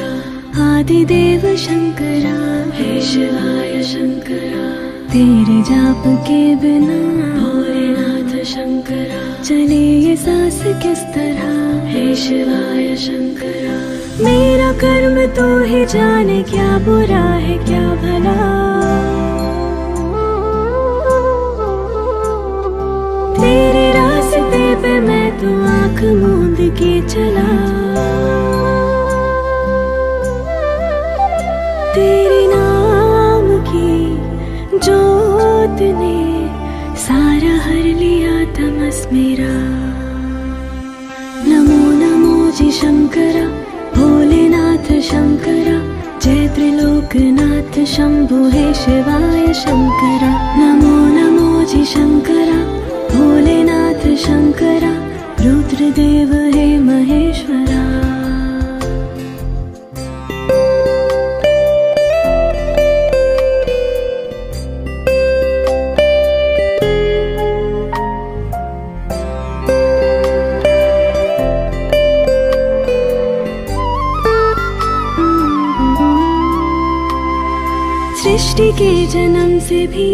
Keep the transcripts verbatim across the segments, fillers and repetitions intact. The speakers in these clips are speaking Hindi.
आदिदेव शंकरा, हे शिवाय शंकरा। तेरे जाप के बिना भोलेनाथ शंकरा, चले ये सांस किस तरह, हे शिवाय शंकरा। मेरा कर्म तो ही जाने, क्या बुरा है क्या भला। तेरे रास्ते पे मैं तो आँख मूंद के चला। तेरे नाम की जोत ने सारा हर लिया तमस मेरा। नमो नमो जी शंकरा, भोलेनाथ शंकरा। जय त्रिलोकनाथ शंभु, हे शिवाय शंकरा। नमो नमो जी शंकरा, भोलेनाथ शंकरा। रुद्रदेव हे महेश्वरा। सृष्टि के जन्म से भी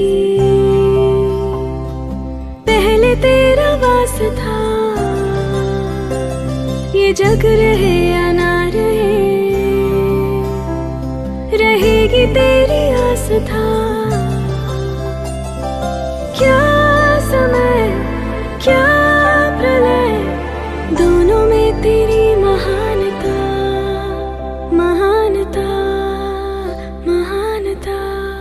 पहले तेरा वास था। ये जग रहे या ना रहे, रहेगी तेरी आस था। क्या समय क्या प्रलय, दोनों में तेरी महानता, महानता, महानता।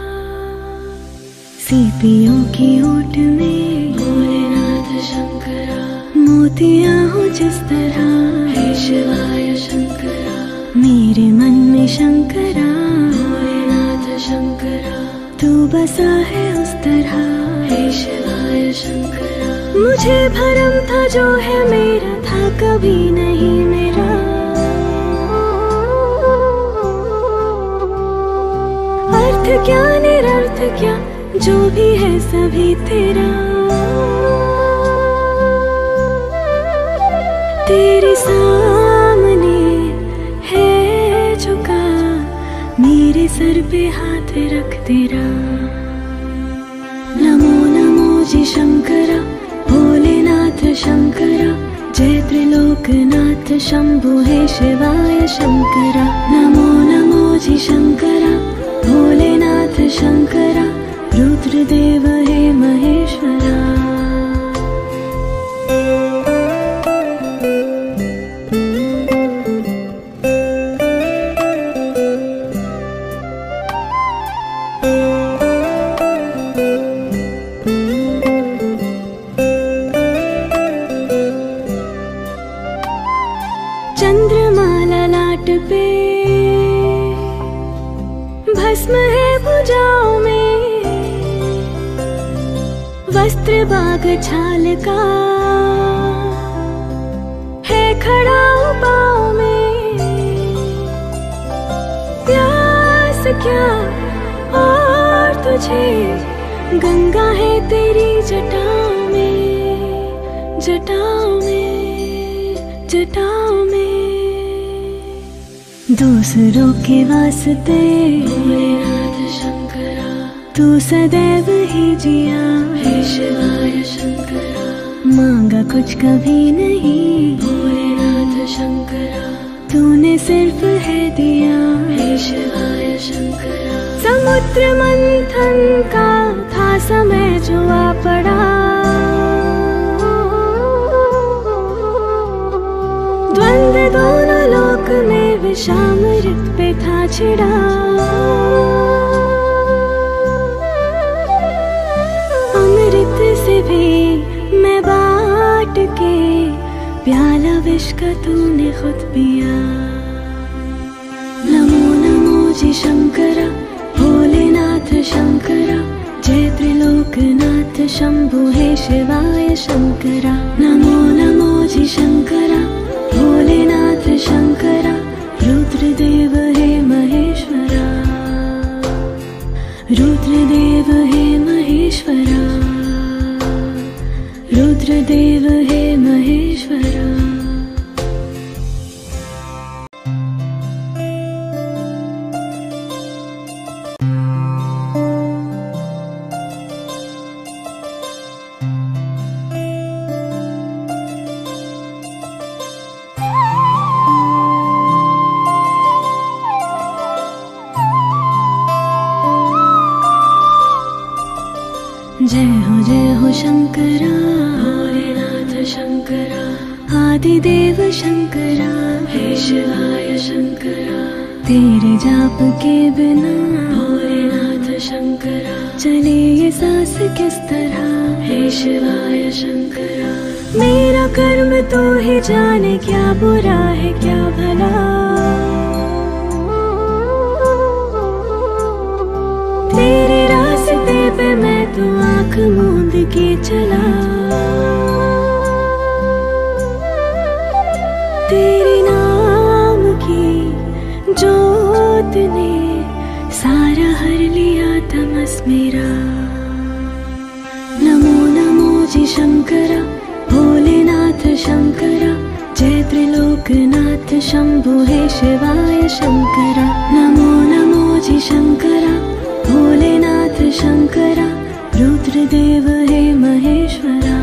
सीपियों की ओट में भोलेनाथ शंकरा, मोतियां हो जिस तरह, हे शिवाय शंकरा। मेरे मन में शंकरा, भोलेनाथ शंकरा। तू बसा है उस तरह, हे शिवाय शंकरा। मुझे भरम था जो है मेरा था कभी नहीं मेरा। अर्थ क्या निरर्थ क्या, जो भी है सभी तेरा। तेरे सामने है झुका, मेरे सर पे हाथ रख तेरा। नमो नमो जी शंकरा, भोलेनाथ शंकरा। जय त्रिलोकनाथ शंभु, हे शिवाय शंकरा। नमो नमो जी शंकरा, भोलेनाथ शंकरा। रुद्रदेव हे महेश्वरा। चंद्रमा लाट पे भस्म है भुजाओं में, वस्त्र बाग छाल का है खड़ा पाँव में। प्यास क्या और तुझे, गंगा है तेरी जटाओं में, जटाओं में, जटाओं में। दूसरों के वास्ते भोलेनाथ शंकरा, तू सदैव ही जिया, हे शिवाय शंकरा। मांगा कुछ कभी नहीं, भोलेनाथ शंकरा। तूने सिर्फ है दिया, हे शिवाय शंकरा। समुद्र मंथन का था समय जो आ पड़ा, द्वंद्व दोनों लोक में विषामृत पे था छिड़ा। अमृत से भी मैं बांट के, प्याला विष का तूने खुद पिया। नमो नमो जी शंकरा, भोलेनाथ शंकरा। जय त्रिलोकनाथ शंभु, हे शिवाय शंकरा। नमो नमो जी शंकरा, भोलेनाथ शंकरा। रुद्रदेव हे महेश्वरा, रुद्रदेव हे महेश्वरा, रुद्रदेव हे महेश्वरा। जय हो जय हो शंकरा, भोलेनाथ शंकरा, आदिदेव शंकरा, हे शिवाय शंकरा। तेरे जाप के बिना भोलेनाथ शंकरा चले ये सांस किस तरह, हे शिवाय शंकरा। मेरा कर्म तो ही जाने, क्या बुरा है क्या भला। तेरे रास्ते पे मैं तो आँख मूंद के चला। तेरे नाम की जोत ने सारा हर लिया तमस मेरा। नमो नमो जी शंकरा, भोलेनाथ शंकरा, जय त्रिलोकनाथ शंभु हे शिवाय शंकरा। नमो नमो जी शंकरा, भोलेनाथ शंकरा, रुद्रदेव हे महेश्वरा।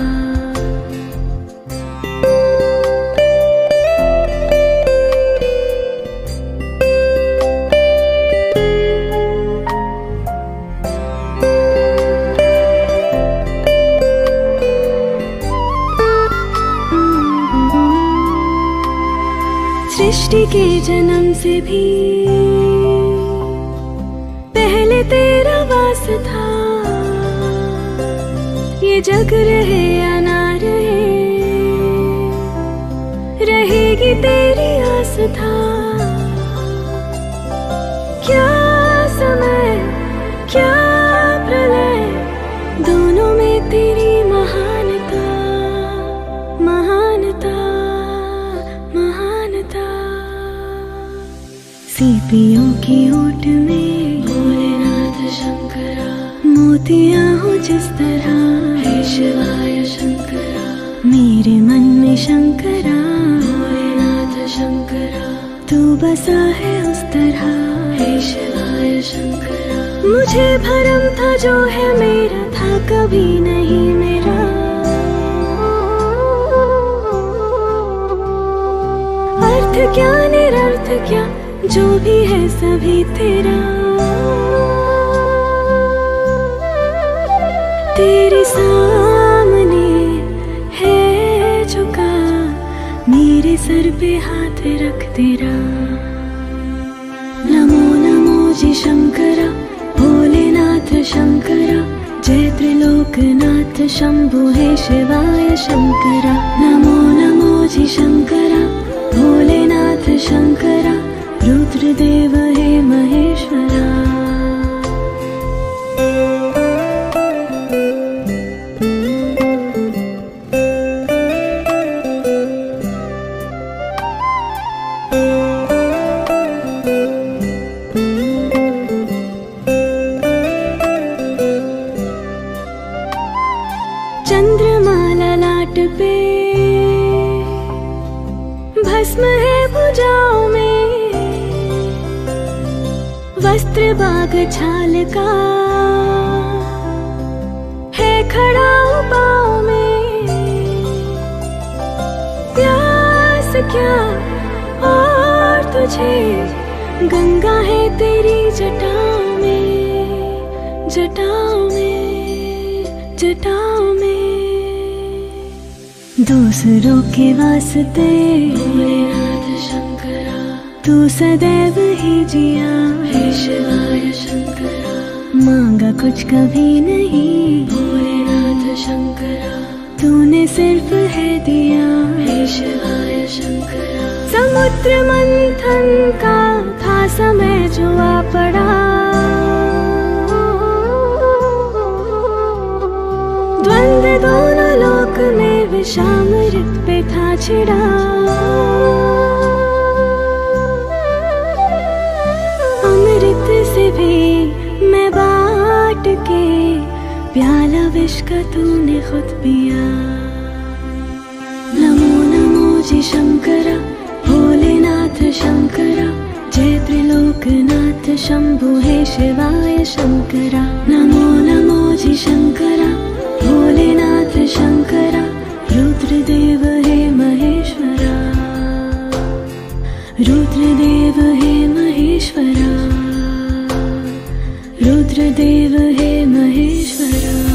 सृष्टि के जन्म से भी पहले तेरा वास था। ये जग रहे या ना रहे, रहेगी तेरी आस था। क्या समय क्या प्रलय, दोनों में तेरी महानता, महानता, महानता। सीपियों की ओट में भोलेनाथ शंकरा, मोतियां हो जिस तरह, हे शिवाय शंकरा। मेरे मन में शंकरा, भोलेनाथ शंकरा, तू बसा है उस तरह, हे शिवाय शंकरा। मुझे भरम था जो है मेरा था कभी नहीं मेरा। अर्थ क्या निरर्थ क्या, जो भी है सभी तेरा। तेरे सामने है झुका, मेरे सर पे हाथ रख तेरा। नमो नमो जी शंकरा, भोलेनाथ शंकरा, जय त्रिलोकनाथ शंभु हे शिवाय शंकरा। नमो नमो जी शंकरा, भोलेनाथ शंकरा, रुद्रदेव हे महेश्वरा। चंद्रमा लाट पे भस्म है भुजाओं में, वस्त्र बाग छाल का है खड़ा पाँव में। प्यास क्या और तुझे, गंगा है तेरी जटाओं में, जटाओं में, जटाओं में। दूसरों के वास्ते भोलेनाथ शंकरा, तू सदैव ही जिया, हे शिवाय शंकरा। मांगा कुछ कभी नहीं, भोलेनाथ शंकरा, तूने सिर्फ है दिया, हे शिवाय शंकरा। समुद्र मंथन का था समय जो आ पड़ा, द्वंद्व दोनों लोक में विषामृत पे था छिड़ा। अमृत से भी मैं बांट के, प्याला विष का तूने खुद पिया। नमो नमो जी शंकरा, भोलेनाथ शंकरा, जय त्रिलोकनाथ शंभु हे शिवाय शंकरा। नमो नमो जी शंकरा, भोलेनाथ शंकरा, रुद्रदेव हे महेश्वरा, रुद्रदेव हे महेश्वरा, रुद्रदेव हे महेश्वरा।